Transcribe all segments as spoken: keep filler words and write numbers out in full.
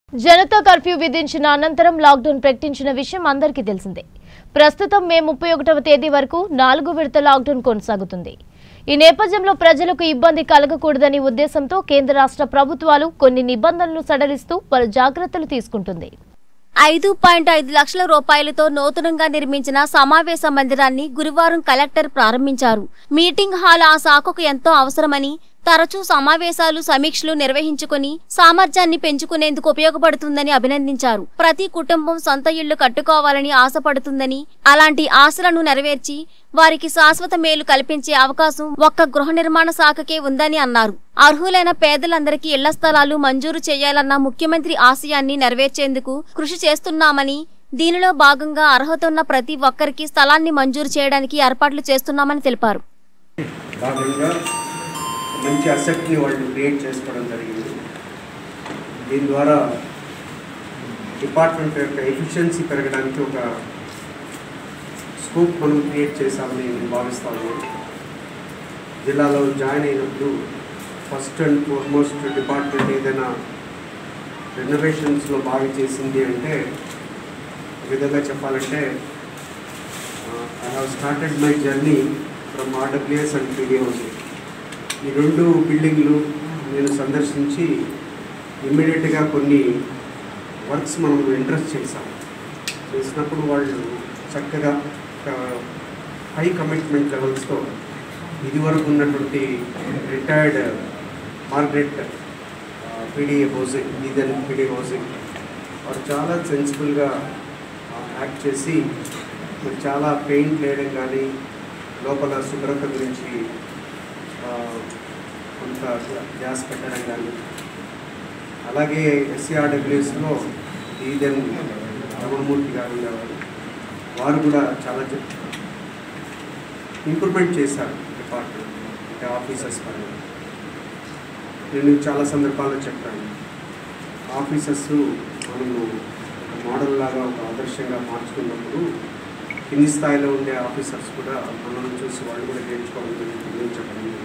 Janata curfew విధించిన అనంతరం lockdown ప్రకటించిన విషయం అందరికీ తెలిసిందే. ప్రస్తుతం మే ముప్పై ఒకటవ తేదీ వరకు నాలుగు విడత లాక్డౌన్ కొనసాగుతుంది. ఈ నేపథ్యంలో ప్రజలకు ఇబ్బంది కలగకూడదని ఉద్దేశంతో కేంద్ర రాష్ట్ర ప్రభుత్వాలు కొన్ని నిబంధనలు సడలిస్తూ పలు జాగ్రత్తలు తీసుకుంటుంది. ఐదు పాయింట్ ఐదు లక్షల రూపాయలతో నూతనంగా నిర్మించిన సమావేశ మందిరాన్ని గురువారం కలెక్టర్ ప్రారంభించారు. మీటింగ్ హాల్ ఆ శాఖకు ఎంతో అవసరమని, తరచూ సమావేశాలు సమీక్షలు నిర్వహించుకుని సామర్థ్యాన్ని పెంచుకునేందుకు ఉపయోగపడుతుందని అభినందించారు. ప్రతి కుటుంబం సొంత ఇళ్లు కట్టుకోవాలని ఆశపడుతుందని, అలాంటి ఆశలను నెరవేర్చి వారికి శాశ్వత మేలు కల్పించే అవకాశం ఒక్క గృహ నిర్మాణ శాఖకే ఉందని అన్నారు. అర్హులైన పేదలందరికీ ఇళ్ల స్థలాలు మంజూరు చేయాలన్న ముఖ్యమంత్రి ఆశయాన్ని నెరవేర్చేందుకు కృషి చేస్తున్నామని, దీనిలో భాగంగా అర్హత ఉన్న ప్రతి ఒక్కరికి స్థలాన్ని మంజూరు చేయడానికి ఏర్పాట్లు చేస్తున్నామని తెలిపారు. మంచి అసెట్ని వాళ్ళు క్రియేట్ చేసుకోవడం జరిగింది. దీని ద్వారా డిపార్ట్మెంట్ యొక్క ఎఫిషియన్సీ పెరగడానికి ఒక స్కోప్ మనం క్రియేట్ చేశామని నేను భావిస్తాను. జిల్లాలో జాయిన్ అయినప్పుడు ఫస్ట్ అండ్ ఫార్మోస్ట్ డిపార్ట్మెంట్ ఏదైనా రెనోవేషన్స్లో బాగా చేసింది అంటే, ఒక విధంగా చెప్పాలంటే I have started my journey from RWS and PDOC. ఈ రెండు బిల్డింగ్లు నేను సందర్శించి ఇమ్మీడియట్గా కొన్ని వర్క్స్ మనం ఇంట్రెస్ట్ చేశాం. చేసినప్పుడు వాళ్ళు చక్కగా హై కమిట్మెంట్ లెవెల్స్తో ఇదివరకు ఉన్నటువంటి రిటైర్డ్ మార్గరెట్ పీడిఏ హౌసింగ్ ఈదన్ పీడిఏ హౌసింగ్ వారు చాలా సెన్సిబుల్గా యాక్ట్ చేసి చాలా పెయింట్ వేయడం కానీ, లోపల శుభ్రత గురించి కొంత గ్యాస్ పెట్టడం కానీ, అలాగే ఎస్సీఆర్డబ్ల్యూఎస్లో ఈదన్ రమణమూర్తి గారు ఉండేవారు, వారు కూడా చాలా ఇంప్రూవ్మెంట్ చేశారు డిపార్ట్మెంట్ అంటే ఆఫీసర్స్ పరంగా. నేను చాలా సందర్భాల్లో చెప్పాను, ఆఫీసర్స్ మనము మోడల్ లాగా ఒక ఆదర్శంగా మార్చుకున్నప్పుడు కింది స్థాయిలో ఉండే ఆఫీసర్స్ కూడా మనల్ని చూసి వాళ్ళు కూడా నేర్చుకోవడం జరుగుతుంది చెప్పడం జరిగింది.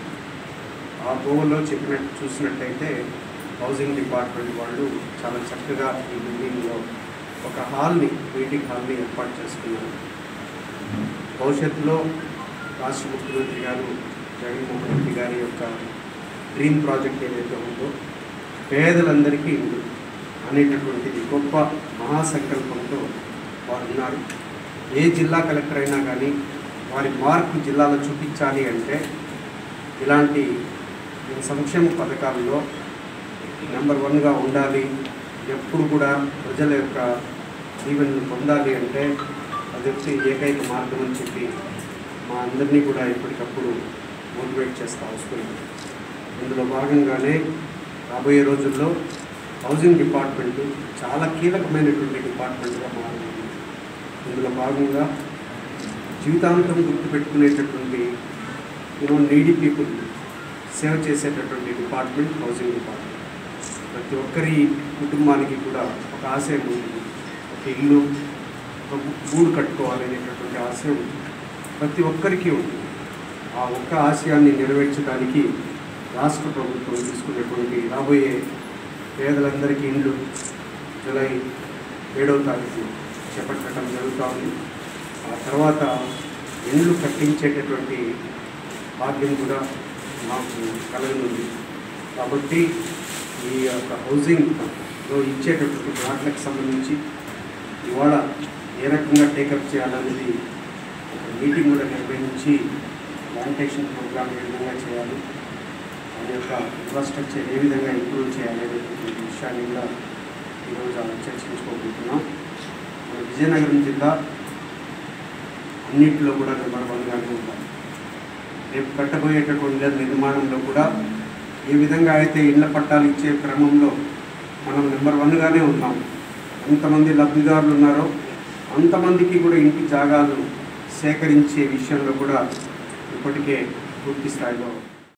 ఆ గోల్లో చెప్పినట్టు చూసినట్టయితే హౌసింగ్ డిపార్ట్మెంట్ వాళ్ళు చాలా చక్కగా ఈ బిల్డింగ్లో ఒక హాల్ని మీటింగ్ హాల్ని ఏర్పాటు చేసుకున్నారు. భవిష్యత్తులో రాష్ట్ర ముఖ్యమంత్రి గారు జగన్మోహన్ రెడ్డి గారి యొక్క డ్రీమ్ ప్రాజెక్ట్ ఏదైతే ఉందో పేదలందరికీ అనేటటువంటిది గొప్ప మహాసంకల్పంతో వారు ఉన్నారు. ఏ జిల్లా కలెక్టర్ అయినా కానీ వారి మార్పు జిల్లాలో చూపించాలి అంటే ఇలాంటి సంక్షేమ పథకాల్లో నెంబర్ వన్గా ఉండాలి, ఎప్పుడు కూడా ప్రజల యొక్క జీవనం పొందాలి అంటే అది ఏకైక మార్గం అని చెప్పి మా అందరినీ కూడా ఎప్పటికప్పుడు మోటివేట్ చేస్తూ వస్తుంది. ఇందులో భాగంగానే రాబోయే రోజుల్లో హౌసింగ్ డిపార్ట్మెంటు చాలా కీలకమైనటువంటి డిపార్ట్మెంట్గా మారింది. ఇందులో భాగంగా జీవితాంతం గుర్తుపెట్టుకునేటటువంటి యూనో నీడీ పీపుల్ సేవ చేసేటటువంటి డిపార్ట్మెంట్ హౌసింగ్ డిపార్ట్మెంట్. ప్రతి ఒక్కరి కుటుంబానికి కూడా ఒక ఆశయం ఉంది, ఒక ఇల్లు, ఒక గూడు కట్టుకోవాలనేటటువంటి ఆశయం ప్రతి ఒక్కరికి ఉంటుంది. ఆ ఒక్క ఆశయాన్ని నెరవేర్చడానికి రాష్ట్ర ప్రభుత్వం తీసుకున్నటువంటి రాబోయే పేదలందరికీ ఇండ్లు జూలై ఏడవ తారీఖు చేపట్టడం జరుగుతుంది. ఆ తర్వాత ఇండ్లు కట్టించేటటువంటి భాగ్యం కూడా మాకు కలగనుంది. కాబట్టి ఈ యొక్క హౌసింగ్లో ఇచ్చేటటువంటి ప్లాట్లకు సంబంధించి ఇవాళ ఏ రకంగా టేకప్ చేయాలనేది ఒక మీటింగ్ కూడా నిర్వహించి ప్లాంటేషన్ ప్రోగ్రామ్ ఏ విధంగా చేయాలి, దాని యొక్క ఇన్ఫ్రాస్ట్రక్చర్ ఏ విధంగా ఇంప్రూవ్ చేయాలి అనేటువంటి విషయాన్ని కూడా ఈరోజు చర్చించుకోబోతున్నాం. మన విజయనగరం జిల్లా అన్నింటిలో కూడా నెంబర్ వన్గానే ఉండాలి. రేపు కట్టబోయేటటువంటి నిర్మాణంలో కూడా ఏ విధంగా అయితే ఇళ్ల పట్టాలు ఇచ్చే క్రమంలో మనం నెంబర్ వన్గానే ఉన్నాం. ఎంతమంది లబ్ధిదారులు ఉన్నారో అంతమందికి కూడా ఇంటి జాగాలు సేకరించే విషయంలో కూడా ఇప్పటికే పూర్తి స్థాయిలో